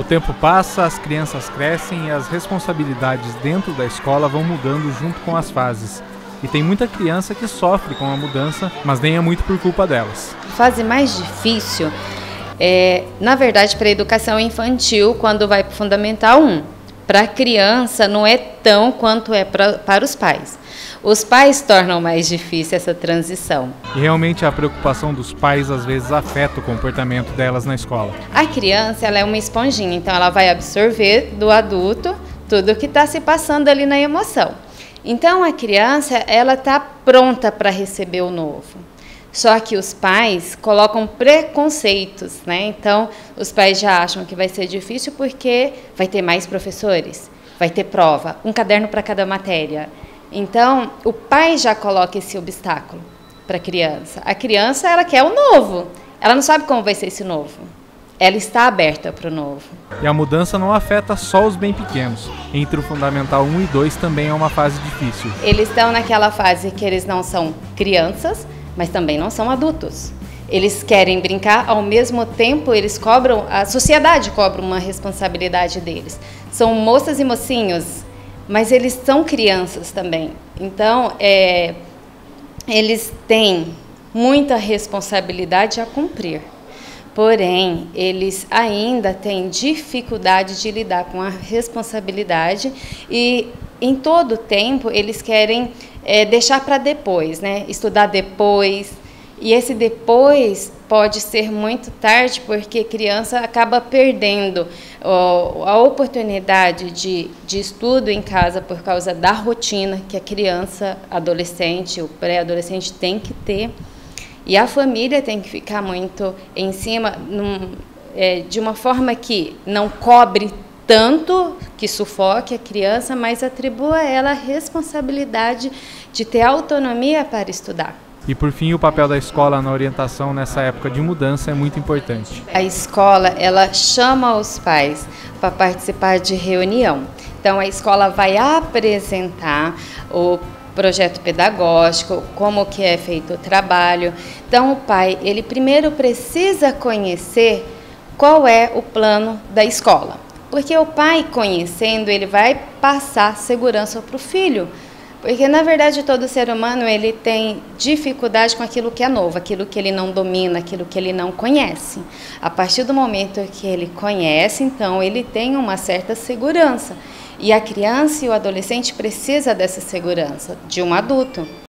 tempo passa, as crianças crescem e as responsabilidades dentro da escola vão mudando junto com as fases. E tem muita criança que sofre com a mudança, mas nem é muito por culpa delas. A fase mais difícil é, na verdade, para a educação infantil, quando vai para o Fundamental 1. Para a criança não é tão quanto é para os pais. Os pais tornam mais difícil essa transição. E realmente a preocupação dos pais às vezes afeta o comportamento delas na escola. A criança ela é uma esponjinha, então ela vai absorver do adulto tudo o que está se passando ali na emoção. Então a criança ela está pronta para receber o novo. Só que os pais colocam preconceitos, né? Então os pais já acham que vai ser difícil porque vai ter mais professores, vai ter prova, um caderno para cada matéria. Então, o pai já coloca esse obstáculo para a criança. A criança, ela quer o novo. Ela não sabe como vai ser esse novo. Ela está aberta para o novo. E a mudança não afeta só os bem pequenos. Entre o Fundamental 1 e 2 também é uma fase difícil. Eles estão naquela fase que eles não são crianças, mas também não são adultos. Eles querem brincar, ao mesmo tempo eles cobram, a sociedade cobra uma responsabilidade deles. São moças e mocinhos, mas eles são crianças também. Então, eles têm muita responsabilidade a cumprir. Porém, eles ainda têm dificuldade de lidar com a responsabilidade e, em todo o tempo, eles querem deixar para depois, né? Estudar depois. E esse depois pode ser muito tarde, porque a criança acaba perdendo a oportunidade de estudo em casa por causa da rotina que a criança, adolescente, o pré-adolescente tem que ter. E a família tem que ficar muito em cima, de uma forma que não cobre tanto, que sufoque a criança, mas atribua a ela a responsabilidade de ter autonomia para estudar. E por fim, o papel da escola na orientação nessa época de mudança é muito importante. A escola, ela chama os pais para participar de reunião. Então, a escola vai apresentar o projeto pedagógico, como que é feito o trabalho. Então, o pai, ele primeiro precisa conhecer qual é o plano da escola. Porque o pai, conhecendo, ele vai passar segurança para o filho. Porque, na verdade, todo ser humano ele tem dificuldade com aquilo que é novo, aquilo que ele não domina, aquilo que ele não conhece. A partir do momento que ele conhece, então, ele tem uma certa segurança. E a criança e o adolescente precisa dessa segurança de um adulto.